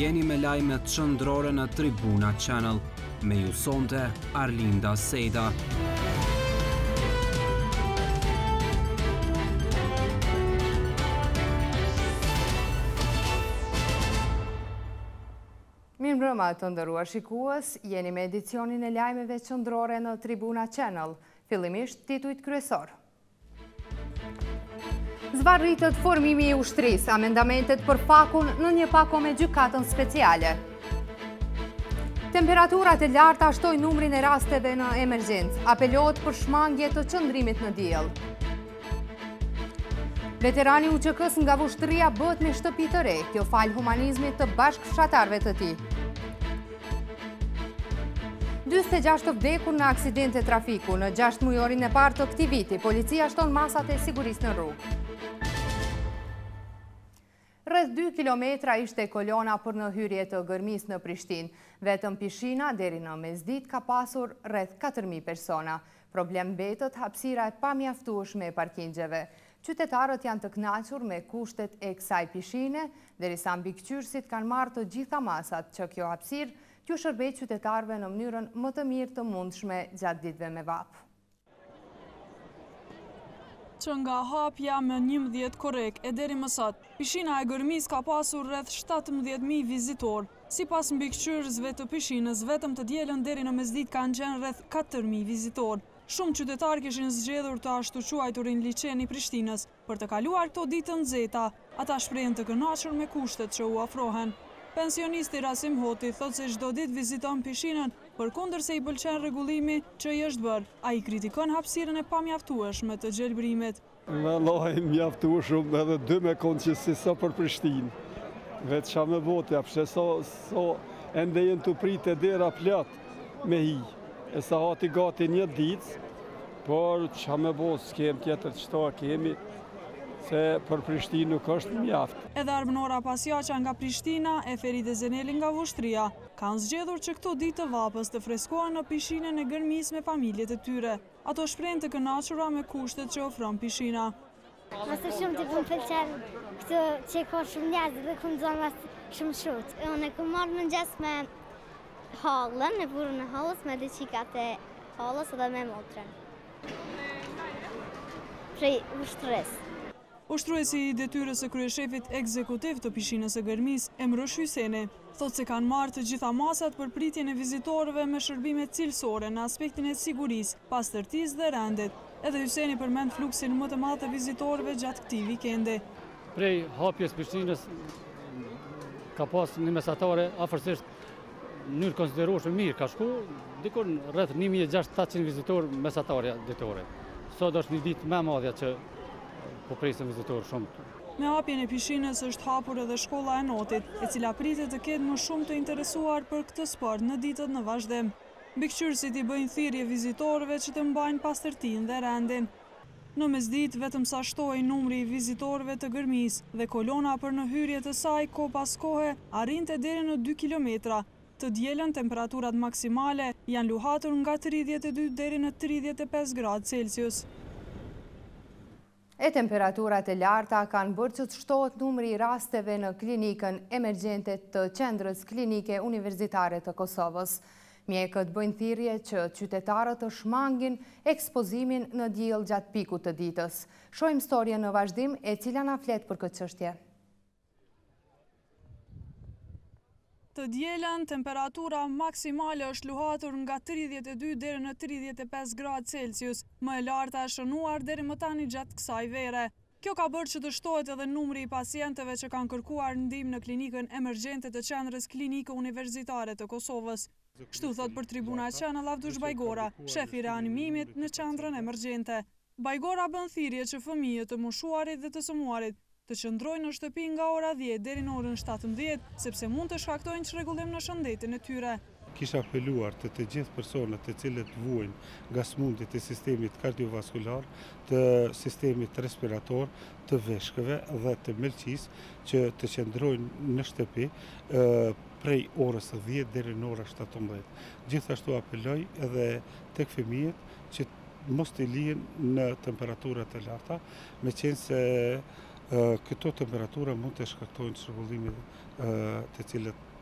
Jeni me lajmet qendrore në Tribuna Channel. Me ju sonte Arlinda Sejda. Mirëmbrëma të nderuar shikues, jeni me edicionin e lajmeve qendrore në Tribuna Channel. Fillimisht titujt kryesor. Zvarritet formimi i ushtrisë, amendamentet për fakun në një pako me gjykatën speciale. Temperaturat e larta shtojnë numrin e rasteve në emergjencë, apelohet për shmangje të qëndrimit në diell. Veterani UÇK-s nga Vushtrria bëhet me shtëpi të re, kjo fal humanizmit të bashkëfshatarëve të tij. 46 të vdekur në aksidente trafiku. Në 6 mujorin e parë të këtij viti, policia shton masat e sigurisë në rrugë. Rreth 2 kilometra ishte kolona për në hyrje të Gërmisë në Prishtinë. Vetëm Pishina deri në mesditë ka pasur rreth 4.000 persona. Problem mbetet hapësira e pamjaftueshme e parkingjeve. Qytetarët janë të kënaqur me kushtet e kësaj pishine, derisa mbikëqyrësit kanë marrë të gjitha masat që kjo hapësirë t'ju shërbej qytetarëve në mënyrën më të mirë të mundshme gjatë ditëve me vapë. Që nga hapja me 11 korek e deri më sot, pishina e Gërmisë ka pasur rreth 17.000 vizitor. Sipas mbikëqyrësve të pishinës, vetëm të dielën deri në mesditë kanë qenë rreth 4.000 vizitor. Shumë qytetarë kishin zgjedhur të ashtu quajturin liçen i Prishtinës për të kaluar këto ditë të nxehta. Ata shprehen të kënaqur me kushtet që u ofrohen. Pensionisti Rasim Hoti thot se çdo ditë viziton pishinën, përkundër se i pëlqen rregullimi që i është bërë. Ai kritikon hapësirën e pamjaftueshme të gjelbrimit. Vallahi mjaftueshëm edhe 2 me konë që si sa për Prishtinë. Vetë qa me bote, apshe so ende jenë të pritë e dera plot me hi. E sa hati gati një ditë, por qa me bote s'kem tjetër qëta kemi, se për Prishtinë nuk është mjaft. Edhe Armënora Pasjaqa nga Prishtina e Feride Zeneli nga Vushtrria kanë zgjedhur që këto ditë të vapës të freskohen në pishinën e Gërmisë me familjet e tyre. Ato shprehen të kënaqura me kushtet që ofron pishina. Masë shumë të pëlqen këtë që ka shumë njerëz dhe ku nxon shumë shut. Unë kam marrë mëngjes me hallën, e burrën e hallës me diçikat e hallës edhe me motrën. Prej Ushtrisë. Ushtruesi i detyrës së kryeshefit ekzekutiv të pishinës së Gërmisë, Emrosh Hyseni, thotë se kanë marrë të gjitha masat për pritjen e vizitorëve me shërbime cilësore në aspektin e sigurisë, pastërtisë dhe rendit. Edhe Hyseni përmend fluksin më të madh të vizitorëve gjatë këtij vikendi. Prej hapjes Prishtinës ka pas një mesatare afërsisht në mënyrë konsiderueshme mirë, ka shku dikon rreth 1600 vizitorë mesatarja ditore. Sot është një ditë më e madhe që po presin vizitorë shumë. Me hapjen e pishinës është hapur edhe shkolla e notit, e cila pritet të ketë më shumë të interesuar për këtë sport në ditët në vazhdim. Mbikëqyrësit i bëjnë thirrje vizitorëve që të mbajnë pastërtinë dhe rendin. Në mesditë vetëm sa shtoi numri i vizitorëve të Gërmisë dhe kolona për në hyrje të saj kohë pas kohe arrinte deri në 2 kilometra. Të dielën temperaturat maksimale janë luhatur nga 32 deri në 35 gradë Celsius. E temperaturat e larta kanë bërë që të shtohet numri i rasteve në klinikën emergjente të qendrës klinike universitare të Kosovës. Mjekët bëjnë thirrje që qytetarët të shmangin ekspozimin në diell gjatë pikut të ditës. Shohim storjen në vazhdim e cila na flet për këtë çështje. Të dielën, temperatura maksimale është luhatur nga 32 deri në 35 gradë Celsius, më e larta e shënuar deri më tani gjatë kësaj vere. Kjo ka bërë që të shtohet edhe numri i pacientëve që kanë kërkuar ndihmë në klinikën emergjente të qendrës klinike universitare të Kosovës. Kështu thot për Tribuna Channel Avdush Bajgora, shef i reanimimit në qendrën emergjente. Bajgora bën thirrje që fëmijët të moshuarit dhe të sëmuarit të qëndrojnë në shtëpi nga ora 10 deri në orën 17, sepse mund të shkaktojnë çrregullim në shëndetin e tyre. Kisha apeluar të gjithë personat të cilët vuajnë nga smundjet e sistemit kardiovaskular, të sistemit respirator, të veshkëve dhe të melçis që të qëndrojnë në shtëpi prej orës 10 deri në orën 17. Gjithashtu apeloj edhe tek fëmijët që mos të lihen në temperaturat e larta, meqense se këto temperatura mund të shkaktojnë çrregullimet të cilët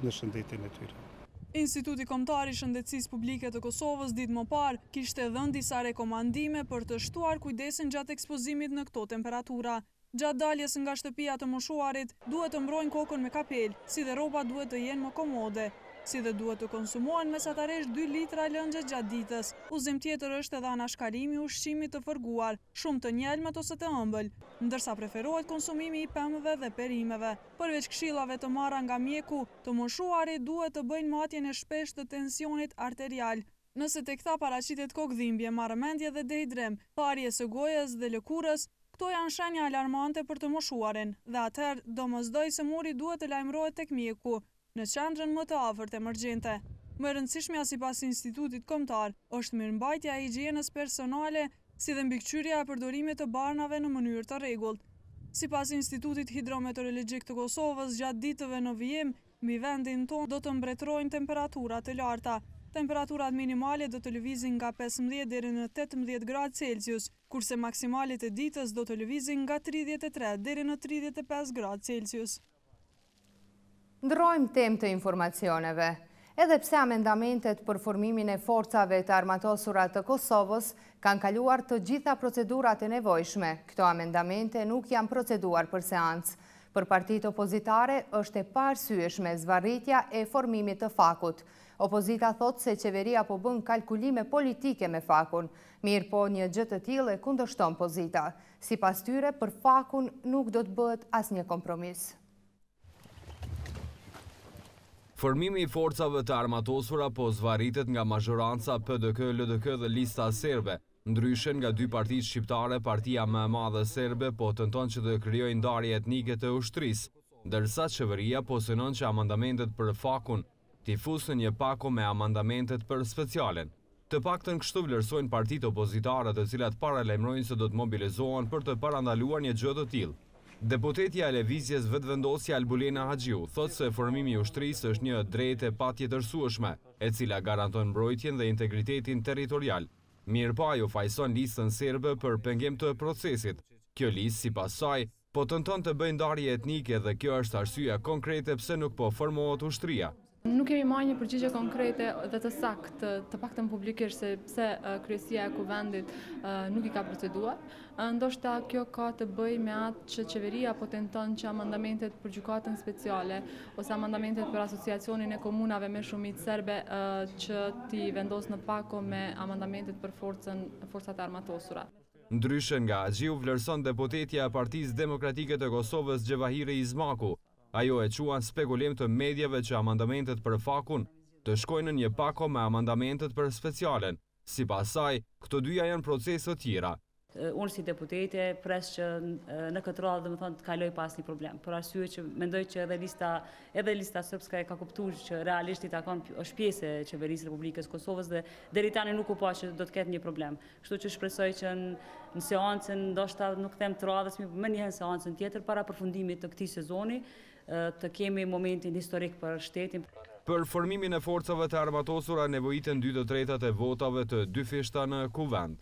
në shëndetin e tyre. Instituti Kombëtar i Shëndetësisë Publike të Kosovës ditë më parë kishte dhënë disa rekomandime për të shtuar kujdesin gjatë ekspozimit në këto temperatura. Gjatë daljes nga shtëpia të moshuarit, duhet të mbrojnë kokën me kapel, si dhe rroba duhet të jenë më komode, si dhe duhet të konsumohen mesatarisht 2 litra lëngje gjatë ditës. Udhëzim tjetër është edhe anashkalimi i ushqimit të fërguar, shumë të njelmët ose të ëmbël, ndërsa preferohet konsumimi i pemëve dhe perimeve. Përveç këshillave të marra nga mjeku, të moshuarit duhet të bëjnë matjen e shpesh të tensionit arterial. Nëse tek ta paraqitet kokëdhimbje, marrëmendje dhe dehidrim, tharje së gojës dhe lëkurës, këto janë shenja alarmante për të moshuarin dhe atëherë domosdoshmëri duhet të lajmërohet tek mjeku në qendrën më të afërt emergjente. Më e rëndësishmja sipas Institutit Kombëtar është mirëmbajtja e higjienës personale, si dhe mbikëqyrja e përdorimit të barnave në mënyrë të rregullt. Sipas Institutit Hidrometeorologjik të Kosovës, gjatë ditëve në vijim, mbi vendin tonë do të mbretërojnë temperatura të larta. Temperaturat minimale do të lëvizin nga 15 deri në 18 gradë Celsius, kurse maksimalet e ditës do të lëvizin nga 33 deri në 35 gradë Celsius. Ndrojmë temë të informacioneve. Edhe pse amendamentet për formimin e forcave të armatosura të Kosovës kanë kaluar të gjitha procedurat e nevojshme, këto amendamente nuk janë proceduar për seancë. Për partitë opozitare është e paarsyeshme zvarritja e formimit të fakut. Opozita thot se qeveria po bën kalkulime politike me fakun, mirë po një gjë të tillë e kundërshton pozita. Sipas tyre, për fakun nuk do të bëhet asnjë kompromis. Formimi i forcave të armatosura po zvarritet nga mazhoranca PDK, LDK dhe lista serbe. Ndryshe nga 2 partitë shqiptare, partia më e madhe serbe po tenton që të krijojë ndarje etnike të ushtrisë, ndërsa qeveria po synon që amandamentet për fakun t'i fusën një pako me amandamentet për specialen. Të paktën kështu vlerësojnë partitë opozitare, të cilat paralajmërojnë se do të mobilizohen për të parandaluar një gjë të tillë. Deputetja e Lëvizjes Vetëvendosja Albulena Haxhiu thot se formimi i ushtrisë është një drejtë e patjetërsueshme, e cila garanton mbrojtjen dhe integritetin territorial. Mirëpo ajo fajson listën serbe për pengim të procesit. Kjo listë, sipas saj, po tenton të bëjë ndarje etnike dhe kjo është arsyeja konkrete pse nuk po formohet ushtria. Nuk kemi marrë një përgjigje konkrete dhe të saktë, të paktën publikisht, se pse kryesia e kuvendit nuk i ka proceduar. Ndoshta kjo ka të bëjë me atë që qeveria po tenton që amandamentet për gjykatën speciale ose amandamentet për asociacionin e komunave me shumicë serbe që t'i vendos në pako me amandamentet për forcat armatosura. Ndryshe nga Haxhiu, vlerëson deputetja e Partisë Demokratike të Kosovës Gjevahiri Izmaku. Ajo e quan spekulim të medjave që amandamentet për fakun të shkojnë në një pako me amandamentet për specialen. Sipas saj, këto dyja janë procese të tjera. Unë si deputete pres që në këtë radhë dhe më thonë të kaloj pas një problem. Për arsye që mendoj që edhe lista srpska e ka kuptuar që realisht i takon është pjesë e qeverisë Republikës Kosovës dhe deri tani nuk u pa që do të ketë një problem. Kështu që shpresoj që në seancën, ndoshta nuk them të radhës, më njëherë seancën tjetër para përfundimit të këtij sezoni, të kemi momentin historik për shtetin. Për formimin e forcave të armatosura nevojiten 2/3 e votave të 2 fishta në kuvend.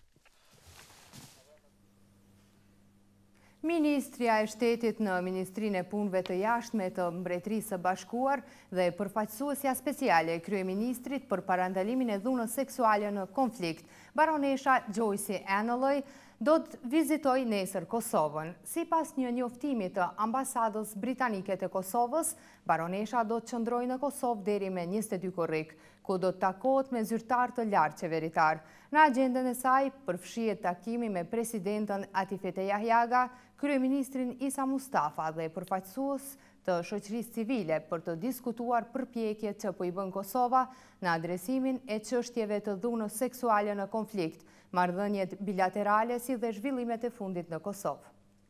Ministria e Shtetit në Ministrinë e Punëve të Jashtme të Mbretërisë së Bashkuar dhe përfaqësuesja speciale e kryeministrit për parandalimin e dhunës seksuale në konflikt, baronesha Joyce Analloj, do të vizitoj nesër Kosovën. Sipas një njoftimi të ambasadës britanike të Kosovës, baronesha do të qëndrojë në Kosovë deri me 22 korrik, ku do të takohet me zyrtar të lartë qeveritar. Në agjendën e saj përfshihet takimi me presidentën Atifete Jahjaga, kryeministrin Isa Mustafa dhe përfaqësues të shoqërisë civile për të diskutuar përpjekjet që po i bën Kosova në adresimin e çështjeve të dhunës seksuale në konflikt, marrëdhëniet bilaterale si dhe zhvillimet e fundit në Kosovë.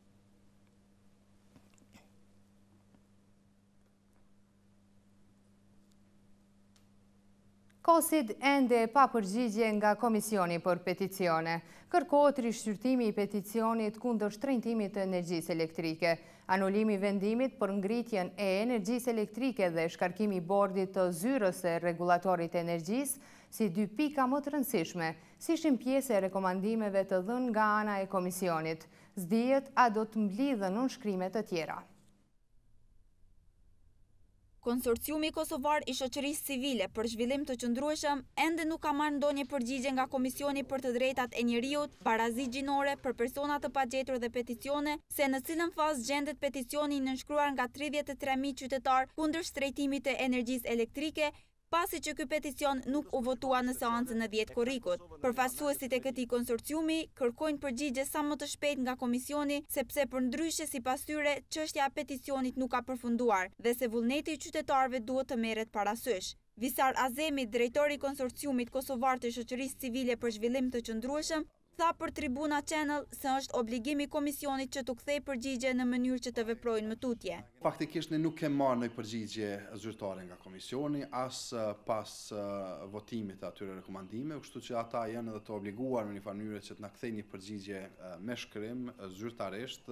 Kosid ende pa përgjigje nga Komisioni për Peticione. Kërkohet rishqyrtimi i peticionit kundër shtrëngtimit të energjisë elektrike, anulimi i vendimit për ngritjen e energjisë elektrike dhe shkarkimi i bordit të zyrës së rregullatorit të energjisë, si 2 pika më të rëndësishme, si ishin pjesë e rekomandimeve të dhënë nga ana e Komisionit. S'dihet a do të mblidhen nënshkrime të tjera. Konsorciumi Kosovar i Shoqërisë Civile për Zhvillim të Qëndrueshëm ende nuk ka marrë ndonjë përgjigje nga Komisioni për të Drejtat e Njeriut, barazi gjinore për persona të pagjetur dhe peticione, se në cilën fazë gjendet peticioni i nënshkruar nga 33.000 qytetar kundër shtrejtimit të energjisë elektrike, pasi që ky peticion nuk u votua në seancën e 10 korrikut. Përfaqësuesit e këtij konsorciumi kërkojnë përgjigje sa më të shpejt nga komisioni, sepse përndryshe sipas tyre çështja e peticionit nuk ka përfunduar dhe se vullneti i qytetarëve duhet të merret parasysh. Visar Azemi, drejtori i konsorciumit kosovar të Shoqërisë Civile për Zhvillim të Qëndrueshëm, tha për Tribuna Channel se është obligimi i komisionit që t'u kthejë përgjigje në mënyrë që të veprojnë më tutje. Faktikisht ne nuk kemi marrë ndonjë përgjigje zyrtare nga komisioni as pas votimit të atyre rekomandimeve, kështu që ata janë edhe të obliguar në një mënyrë që të na kthejnë një përgjigje me shkrim zyrtarisht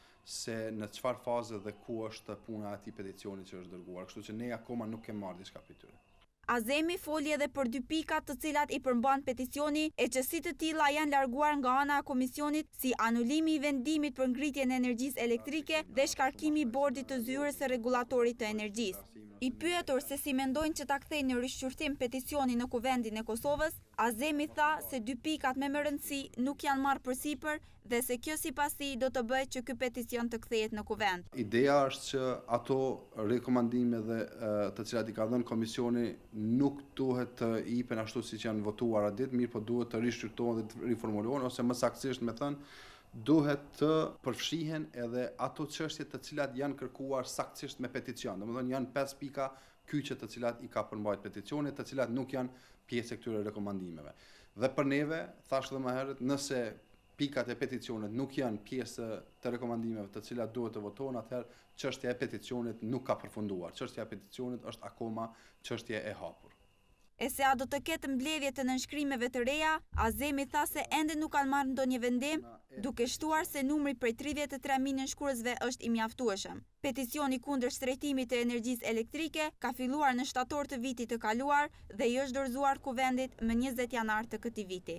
se në çfarë faze dhe ku është puna e atij peticioni që është dërguar, kështu që ne akoma nuk kemi marrë diçka prej tyre. Azemi foli edhe për 2 pikat të cilat i përmban peticioni e që si të tilla janë larguar nga ana e komisionit si anulimi i vendimit për ngritjen e energjisë elektrike dhe shkarkimi i bordit të zyrës së rregullatorit të energjisë. I pyetur se si mendojnë që ta kthejnë në rishqyrtim peticionin në Kuvendin e Kosovës, Azemi tha se 2 pikat me më rëndësi nuk janë marrë përsipër dhe se kjo sipas tij do të bëjë që ky peticion të kthehet në Kuvend. Ideja është që ato rekomandime dhe të cilat i ka dhënë komisioni nuk duhet të ipen ashtu siç janë votuar atë ditë, mirë po duhet të rishqyrtohen dhe të riformulohen ose më saktësisht me thënë duhet të përfshihen edhe ato çështje të cilat janë kërkuar saktësisht me peticion. Domethënë janë 5 pika kyçe të cilat i ka përmbajtur peticioni, të cilat nuk janë pjesë e këtyre rekomandimeve. Dhe për neve, thash edhe më herët, nëse pikat e peticionit nuk janë pjesë të rekomandimeve të cilat duhet të votohen, atëherë çështja e peticionit nuk ka përfunduar. Çështja e peticionit është akoma çështje e hapur. E se a do të ketë mbledhje të nënshkrimeve të reja, Azemi tha se ende nuk kanë marrë ndonjë vendim, duke shtuar se numri prej 33.000 nënshkruesve është i mjaftueshëm. Peticioni kundër shtrejtimit të energjisë elektrike ka filluar në shtator të vitit të kaluar dhe i është dorëzuar Kuvendit më 20 janar të këtij viti.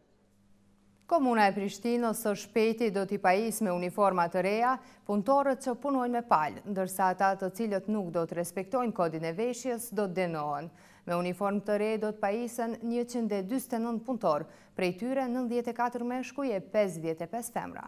Komuna e Prishtinës së shpejti do t'i pajisë me uniforma të reja punëtorët që punojnë me palë, ndërsa ata të cilët nuk do të respektojnë kodin e veshjes do të dënohen. Me uniform të re do të pajisën 149 punëtor, prej tyre 94 meshkuj e 55 femra.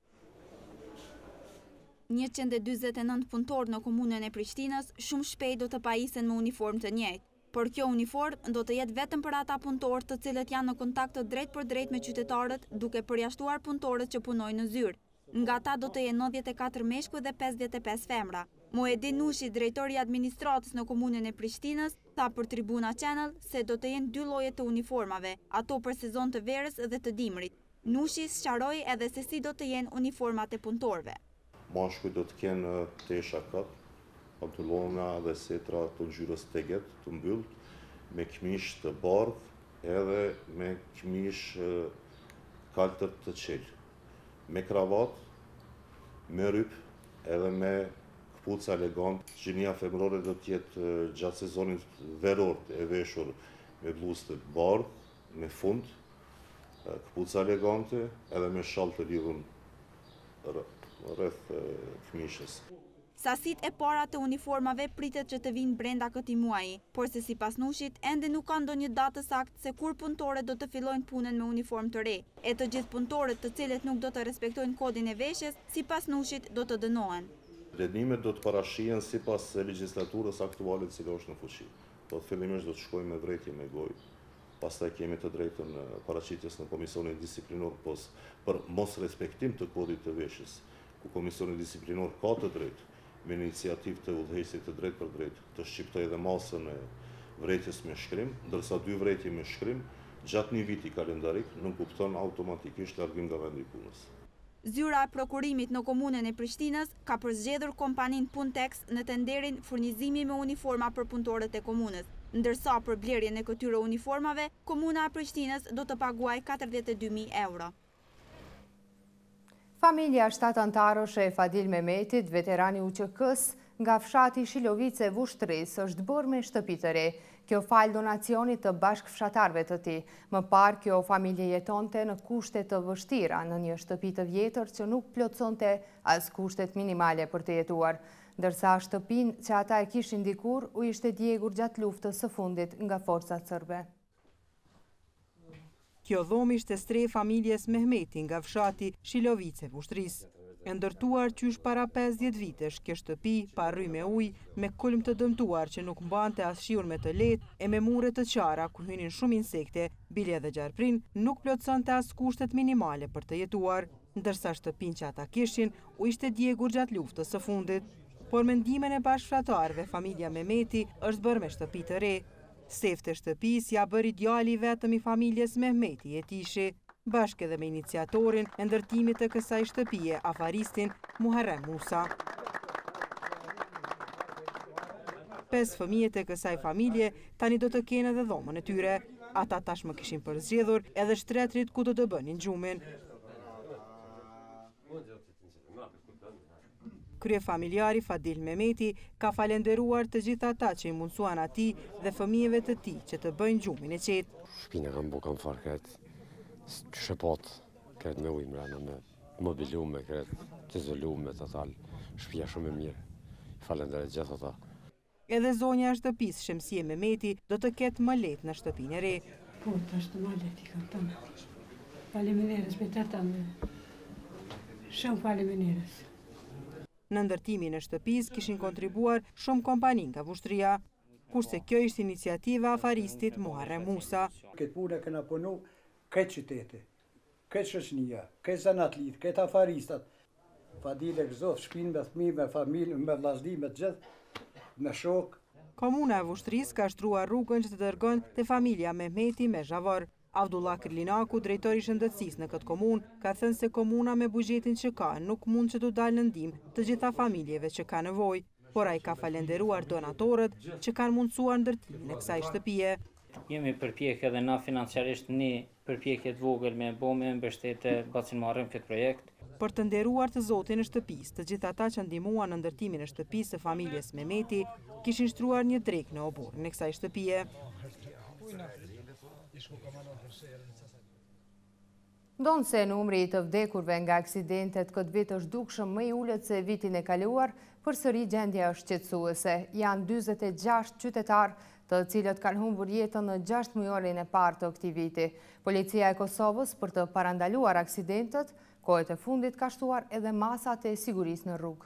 149 punëtor në komunën e Prishtinës shumë shpejt do të pajisen me uniform të njëjtë. Por kjo uniform do të jetë vetëm për ata punëtorë të cilët janë në kontakt të drejt për drejt me qytetarët, duke përjashtuar punëtorët që punojnë në zyrë. Nga ta do të jenë 94 meshkuj dhe 55 femra. Muedin Nushi, drejtori i administratës në komunën e Prishtinës, tha për Tribuna Channel se do të jenë 2 lloje të uniformave, ato për sezon të verës dhe të dimrit. Nushi sqaroi edhe se si do të jenë uniformat e punëtorëve. Mashkuj do të kenë tesha kat, pantallona dhe setra të ngjyrës teget të mbyllë, me këmish të bardhë edhe me këmish kaltër të qelë, me kravat, me ryp edhe me këpuca elegant. Gjinia femërore do të jetë gjatë sezonit veror e veshur me bluzë të bardhë, me fund, këpuca elegante edhe me shall të lidhur rreth këmishës. Sasit e para të uniformave pritet që të vinë brenda këtij muaji, por se sipas Nushit ende nuk ka ndonjë datë saktë se kur punëtorët do të fillojnë punën me uniform të re. E të gjithë punëtorët të cilët nuk do të respektojnë kodin e veshjes, sipas Nushit do të dënohen. Dënimet do të parashihen sipas legjislaturës aktuale e cila është në fuqi. Do të fillimisht do të shkojmë me vretje me gojë. Pastaj kemi të drejtën paraqitjes në Komisionin Disiplinor për mos respektim të kodit të veshjes, ku Komisioni Disiplinor ka të drejtë me iniciativë të udhëheqësit të drejt për drejt të shqiptojë edhe masën e vretjes me shkrim, ndërsa 2 vretje me shkrim gjatë një viti kalendarik nuk kupton automatikisht largim nga vendi i punës. Zyra e prokurimit në komunën e Prishtinës ka përzgjedhur kompaninë Puntex në tenderin furnizimi me uniforma për punëtorët e komunës, ndërsa për blerjen e këtyre uniformave, komuna e Prishtinës do të paguajë 42.000 euro. Familja 7 antarësh e Fadil Mehmetit, veterani UÇK-s nga fshati Shilovice Vushtris, është bërë me shtëpi të re. Kjo falë donacionit të bashkëfshatarëve të tij. Më parë kjo familje jetonte në kushte të vështira në një shtëpi të vjetër që nuk plotësonte as kushtet minimale për të jetuar. ndërsa shtëpin që ata e kishin dikur u ishte djegur gjatë luftës së fundit nga forcat serbe. Kjo dhomë ishte strej familjes Mehmeti nga fshati Shilovice, Ushtrisë. E ndërtuar qysh para 50 vitesh, kjo shtëpi pa rry me ujë, me kulm të dëmtuar që nuk mbante as shiun me të lehtë e me mure të qara ku hynin shumë insekte, bile dhe gjarprin, nuk plotësonte as kushtet minimale për të jetuar, ndërsa shtëpin që ata kishin u ishte djegur gjatë luftës së fundit. Por me ndihmën e bashkëfratarëve, familja Mehmeti është bërë me shtëpi të re. Sefte shtëpis ja bëri djali vetëm i familjes Mehmeti e Tishi, bashkë edhe me iniciatorin e ndërtimit të kësaj shtëpie, afaristin Muharrem Musa. 5 fëmijët e kësaj familje tani do të kenë edhe dhomën e tyre. Ata tashmë kishin përzgjedhur edhe shtretrit ku do të bënin gjumin. Kryefamiljari Fadil Mehmeti ka falenderuar të gjithë ata që i mundsuan atij dhe fëmijëve të tij që të bëjnë gjumin e qetë. Shpina kam bu kam farë këtë shëpot, këtë me ujë mrena, me mobilume, këtë të izolume total. Shpia shumë e mirë. Falenderit gjithë ata. Edhe zonja e shtëpisë Shemsie Mehmeti do të ketë më lehtë në shtëpinë e re. Po, të është më lehtë i kam tonë. Faleminderes për të tamë. Shumë faleminderes. Në ndërtimin e shtëpisë kishin kontribuar shumë kompani nga Ushtria, kurse kjo ishte iniciativa afaristit Muharrem Musa. Këtë punë këna punu këtë qytete, këtë shoqënia, këtë zanatlit, këtë afaristat. Fadile gëzof, shpinë me fëmijë, me familje, me vllazëri, me gjithë, me shok. Komuna e Ushtrisë ka shtruar rrugën që të dërgon te familja Mehmeti me Zhavor. Avdullah Krlinaku, drejtori i shëndetësisë në këtë komunë, ka thënë se komuna me buxhetin që ka nuk mund që të dalë në ndihmë të gjitha familjeve që ka nevojë, por ai ka falenderuar donatorët që kanë mundësuar ndërtimin e kësaj shtëpie. Jemi përpjekje edhe na financiarisht një përpjekje të vogël me bëme mbështete bacin marrëm këtë projekt. Për të nderuar të zotin e shtëpisë, të gjithë ata që ndihmuan në ndërtimin e shtëpisë së familjes Mehmeti kishin shtruar një drekë në oborrin e kësaj shtëpie. Ndonë se numri i të vdekurve nga aksidentet këtë vit është dukshëm më i ulët se vitin e kaluar, përsëri gjendja është qetësuese. Janë 46 qytetarë të cilët kanë humbur jetën në 6 mujorin e parë të këtij viti. Policia e Kosovës për të parandaluar aksidentet, kohët e fundit ka shtuar edhe masat e sigurisë në rrugë.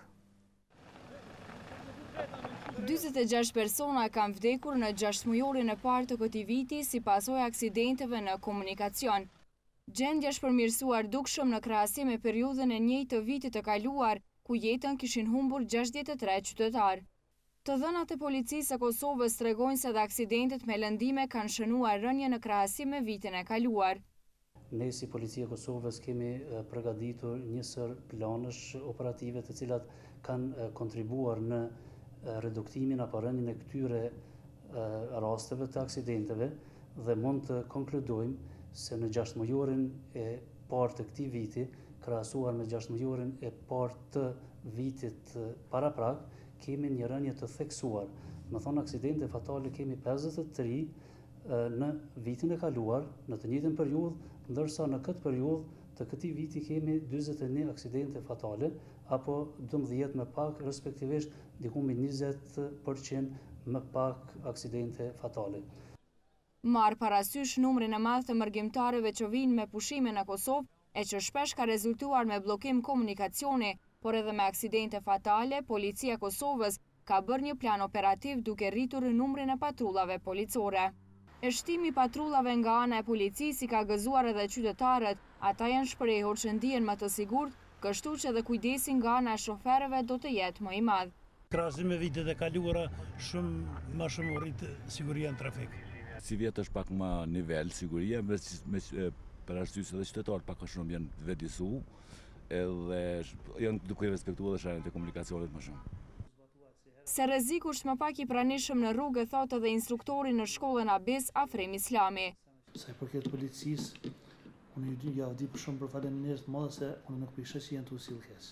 26 persona kanë vdekur në 6 mujorin e parë të këtij viti si pasojë aksidenteve në komunikacion. Gjendja është përmirësuar dukshëm në krahasim me periudhën e njëjtë të vitit të kaluar, ku jetën kishin humbur 63 qytetarë. Të dhënat e policisë së Kosovës tregojnë se dhe aksidentet me lëndime kanë shënuar rënje në krahasim me vitin e kaluar. Ne si Policia e Kosovës kemi përgatitur njësër planësh operative të cilat kanë kontribuar në reduktimin apo rënjen e këtyre rasteve të aksidenteve dhe mund të konkludojmë se në 6 mujorin e parë të këtij viti, krahasuar me 6 mujorin e parë të vitit paraprak, kemi një rënje të theksuar. Me thonë aksidente fatale kemi 53 në vitin e kaluar, në të njëjtën periudhë, ndërsa në këtë periudhë të këtij viti kemi 41 aksidente fatale, apo 12 më pak, respektivisht diku mbi 20% më pak aksidente fatale. Marë parasysh numrin e madh të mërgjimtarëve që vinë me pushime në Kosovë e që shpesh ka rezultuar me blokim komunikacioni, por edhe me aksidente fatale, Policia e Kosovës ka bërë një plan operativ duke rritur numrin e patrullave policore. E shtimi patrullave nga ana e policisë i ka gëzuar edhe qytetarët, ata janë shprehur që ndihen më të sigurt, kështu që edhe kujdesi nga ana e shoferëve do të jetë më i madh. Krahasim me vitet e kaluara, më shumë rrit siguria në trafik. Si vjetë është pak ma nivel siguria, me për arsyes edhe qytetarët pak a shumë janë vetëdijsu, edhe janë duke respektuar edhe shenjat e komunikacionit më shumë. Se rreziku është më pak i pranishëm në rrugë, thotë edhe instruktori në shkollën Abis Afrem Islami. Sa i përket policisë, unë ja di për shumë për faleminderit të madh se unë nuk pisha që janë të usilkes.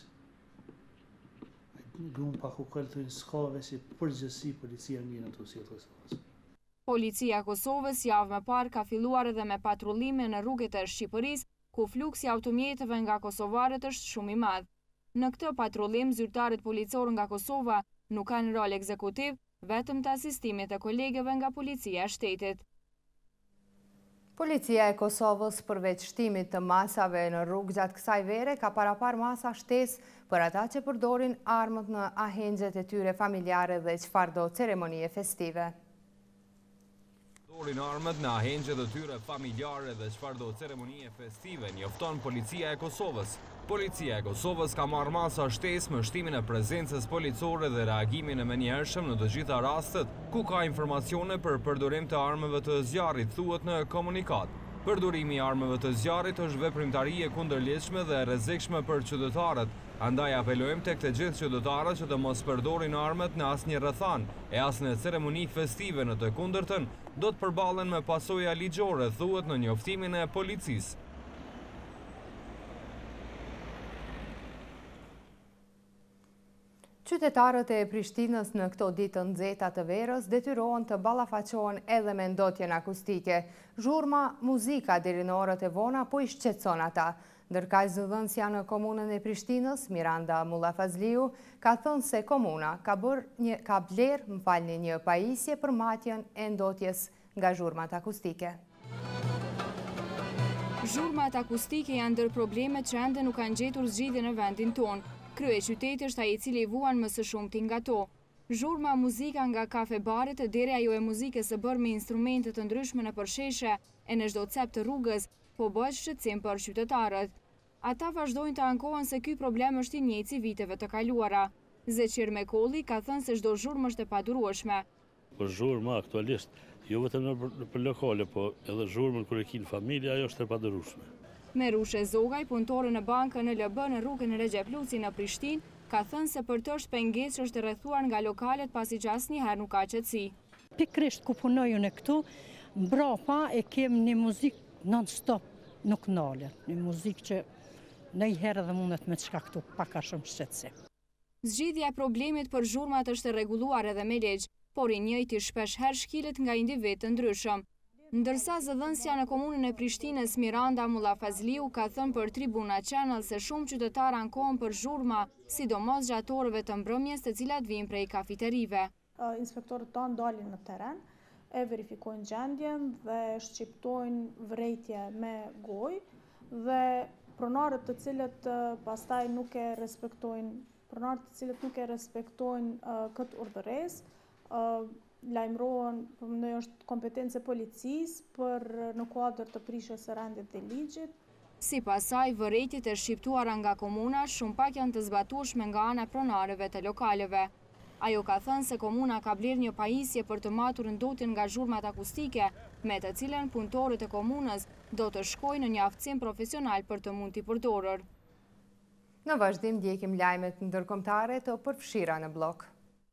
Grunë pak u këllë s'kave si përgjësi policia mirë të usilkes. Policia e Kosovës javë më parë ka filluar edhe me patrullime në rrugët e Shqipërisë, ku fluksi automjeteve nga kosovarët është shumë i madh. Në këtë patrullim, zyrtarët policorë nga Kosova nuk kanë rol ekzekutiv, vetëm të asistimet e kolegëve nga policia e shtetit. Policia e Kosovës përveç shtimit të masave në rrugë gjatë kësaj vere ka parapar masa shtesë për ata që përdorin armët në ahengjet e tyre familjare dhe çfarëdo ceremonie festive. Përdorin armët në ahengjet e tyre familjare dhe çfarëdo ceremonie festive, njofton Policia e Kosovës. Policia e Kosovës ka marrë masa shtesë me shtimin e prezencës policore dhe reagimin e menjëhershëm në të gjitha rastet ku ka informacione për përdorim të armëve të zjarrit, thuhet në komunikat. Përdorimi i armëve të zjarrit është veprimtari e kundërligjshme dhe e rrezikshme për qytetarët. Andaj apelojmë tek të gjithë qytetarët që të mos përdorin armët në asnjë rrethan e as në ceremoni festive, në të kundërtën do të përballen me pasoja ligjore, thuhet në njoftimin e policisë. Qytetarët e Prishtinës në këto ditë të nxehta të verës detyrohen të ballafaqohen edhe me ndotjen akustike. Zhurma, muzika deri në orët e vona po i shqetëson ata. Ndërkaq zëdhënësja në komunën e Prishtinës, Miranda Mullafazliu, ka thënë se komuna ka bler një pajisje për matjen e ndotjes nga zhurmat akustike. Zhurmat akustike janë ndër problemet që ende nuk kanë gjetur zgjidhje në vendin tonë. Kryeqyteti është ai i cili vuan më së shumti nga to. Zhurma muzika nga kafe-baret deri ajo e muzikës së bërë me instrumente të ndryshme në përsheshe e në çdo cep të rrugës, po bëhet shqetësim për qytetarët. Ata vazhdojnë të ankohen se ky problem është i njëjtë si viteve të kaluara. Zeqir Mekolli ka thënë se çdo zhurmë është e padurueshme. Po zhurma aktualisht, jo vetëm për lokale, po edhe zhurmën kur e kin familja, ajo është e padurueshme. Merushe Zogaj, punëtore në bankën NLB në rrugën Recep Luci në Prishtinë, ka thënë se për të shpengesë është rrethuar nga lokalet pasi që asnjëherë nuk ka qetësi. Pikërisht ku punoj unë këtu, mbrapa e kem një muzikë non-stop, nuk nalet. Një muzikë që ndonjëherë edhe mundet me të shkaktu pak a shumë shqetësim. Zgjidhja e problemit për zhurmat është e rregulluar edhe me ligj, por i njëjti shpeshherë shkilet nga individ të ndryshëm. Ndërsa zëdhënësja në komunën e Prishtinës, Miranda Mullafazliu, ka thënë për Tribuna Channel se shumë qytetarë ankohen për zhurma, sidomos gjatë orëve të mbrëmjes të cilat vijnë prej kafeterive. Inspektorët tonë dalin në teren, e verifikojnë gjendjen dhe shqiptojnë vërejtje me gojë dhe pronarët të cilët pastaj nuk e respektojnë këtë urdhëresë, lajmërohen në është kompetencë e policisë për në kuadër të prishjes së rendit dhe ligjit. Sipas saj, vërejtjet e shqiptuara nga komuna shumë pak janë të zbatueshme nga ana e pronarëve të lokaleve. Ajo ka thënë se komuna ka bler një pajisje për të matur ndotjen nga zhurmat akustike, me të cilën punëtorët e komunës do të shkojnë në një aftësim profesional për të mund t'i përdorur. Në vazhdim ndjekim lajmet ndërkombëtare të përfshira në blog.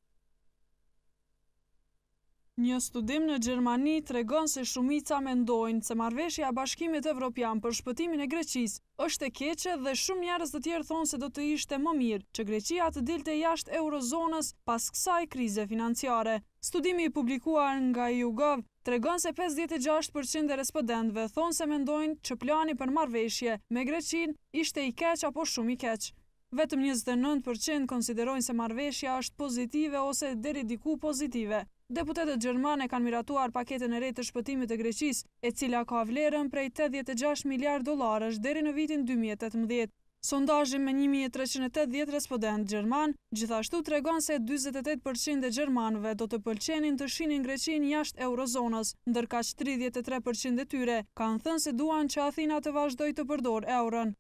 Një studim në Gjermani tregon se shumica mendojnë se marrëveshja e Bashkimit Evropian për shpëtimin e Greqisë është e keqe dhe shumë njerëz të tjerë thonë se do të ishte më mirë që Greqia të dilte jashtë eurozonës pas kësaj krize financiare. Studimi i publikuar nga YouGov tregon se 56% e respondentëve thonë se mendojnë që plani për marrëveshje me Greqinë ishte i keq apo shumë i keq. Vetëm 29% konsiderojnë se marrëveshja është pozitive ose deri diku pozitive. Deputetët gjermane kanë miratuar paketën e re të shpëtimit të Greqisë, e cila ka vlerën prej 86 miliard dollarësh deri në vitin 2018. Sondazhi me 1380 respondentë gjerman gjithashtu tregon se 48% e gjermanëve do të pëlqenin të shihnin Greqinë jashtë eurozonës, ndërkaq 33% e tyre kanë thënë se duan që Athina të vazhdojë të përdorë euron.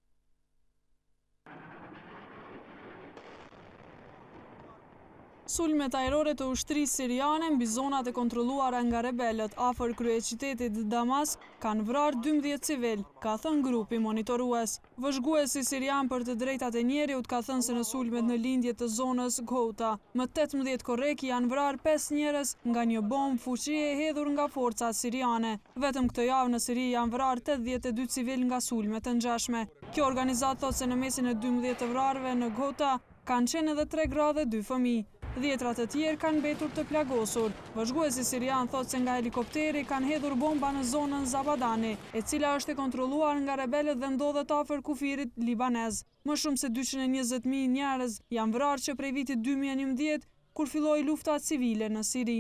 Sulmet ajrore të ushtrisë siriane mbi zonat e kontrolluara nga rebelët afër kryeqytetit Damask kanë vrarë 12 civil, ka thënë grupi monitorues. Vëzhguesi sirian për të drejtat e njerëzit ka thënë se në sulmet në lindje të zonës Ghouta, më 18 korrek janë vrarë 5 njerëz nga një bombë fuqie e hedhur nga forcat siriane. Vetëm këtë javë në Siri janë vrarë 82 civil nga sulmet të ngjashme. Kjo organizatë thotë se në mesin e 12 të vrarëve në Ghouta kanë qenë edhe 3 gra dhe 2 fëmijë. 10 të tjerë kanë mbetur të plagosur. Vëzhguesi sirian thotë se nga helikopteri kanë hedhur bomba në zonën Zabadani, e cila është e kontrolluar nga rebelët dhe ndodhet afër kufirit libanez. Më shumë se 220.000 njerëz janë vrarë që prej vitit 2011, kur filloi lufta civile në Siri.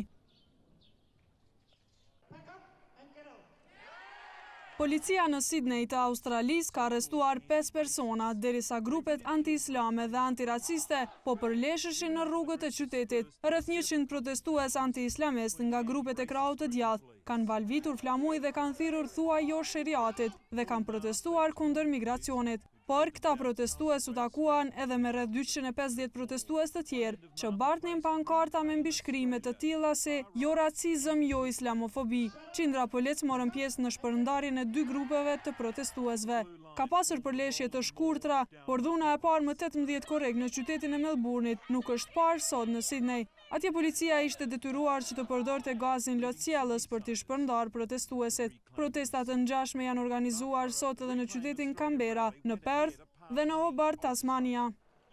Policia në Sydney të Australisë ka arrestuar 5 persona, derisa grupet anti-islame dhe antiraciste po përlesheshin në rrugët e qytetit. Rreth 100 protestues anti-islamist nga grupet e krahut të djathtë kanë valvitur flamuj dhe kanë thirrur thuaj jo sheriatit dhe kanë protestuar kundër migracionit. Por këta protestues u takuan edhe me rreth 250 protestues të tjerë që bartnin pankarta me mbishkrime të tilla si jo racizëm, jo islamofobi. Qindra polic morën pjesë në shpërndarjen e 2 grupeve të protestuesve. Ka pasur përleshje të shkurtra, por dhuna e parë më 18 korrik në qytetin e Melbourne-it nuk është parë sot në Sydney. Atje policia ishte detyruar që të përdorte gazin lotësjellës për t'i shpërndar protestuesit. Protestat të ngjashme janë organizuar sot edhe në qytetin Canberra, në Perth dhe në Hobart, Tasmania.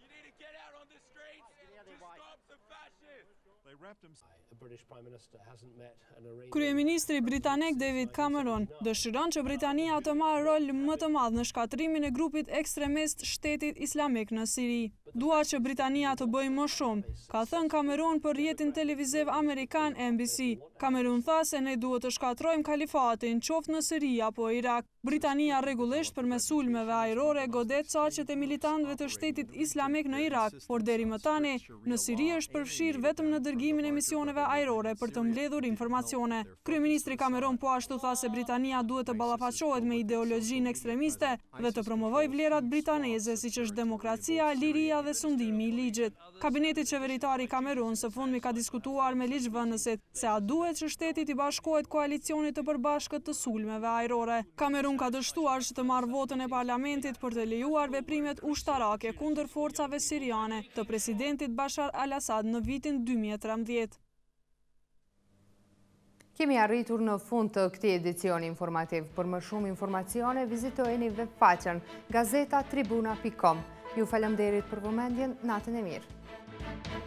Kryeministri britanik David Cameron dëshiron që Britania të marrë rol më të madh në shkatrimin e grupit ekstremist Shtetit Islamik në Siri. Dua që Britania të bëjë më shumë, ka thënë Cameron për rrjetin televiziv amerikan NBC. Cameron tha se ne duhet të shkatrojmë kalifatin, qoftë në Siri apo Irak. Britania rregullisht përmes sulmeve ajrore godet saqet e militantëve të Shtetit Islamik në Irak, por deri më tani në Siri është përfshirë vetëm në dërgimin e misioneve ajrore për të mbledhur informacione. Kryeministri Cameron po ashtu tha se Britania duhet të ballafaqohet me ideologjinë ekstremiste dhe të promovojë vlerat britaneze siç është demokracia, liria dhe sundimi i ligjit. Kabineti qeveritar i Cameron së fundmi ka diskutuar me ligjvënësit se a duhet që shteti të bashkohet koalicionit të përbashkët të sulmeve ajrore. Cameron ka dështuar që të marrë votën e parlamentit për të lejuar veprimet ushtarake kundër forcave siriane të presidentit Bashar al-Assad në vitin 2013. Kemi arritur në fund të këtij edicioni informativ. Për më shumë informacione, vizitojeni webfaqen gazetatribuna.com. Ju falenderit për vëmendjen, natën e mirë.